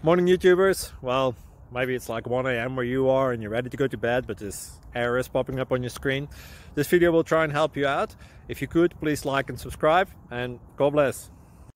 Morning YouTubers. Well, maybe it's like 1 a.m. where you are and you're ready to go to bed, but this error is popping up on your screen. This video will try and help you out. If you could, please like and subscribe, and God bless.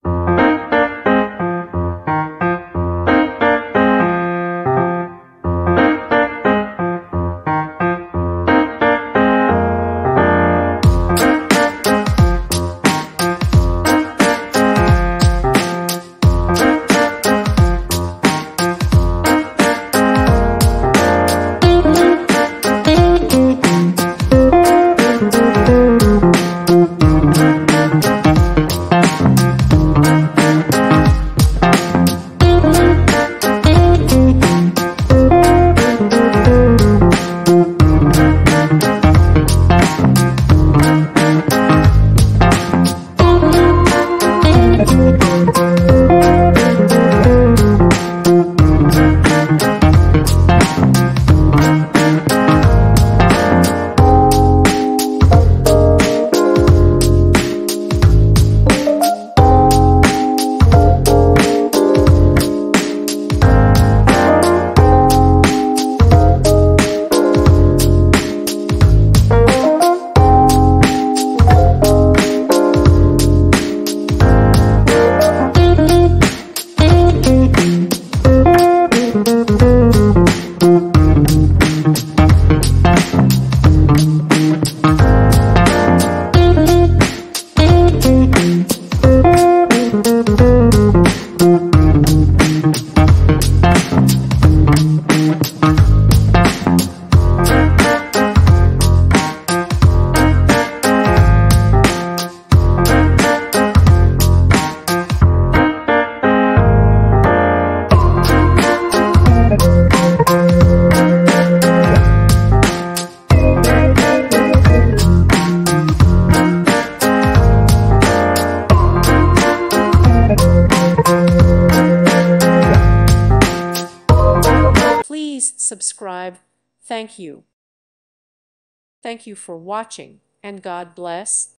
Please subscribe. Thank you. Thank you for watching, and God bless.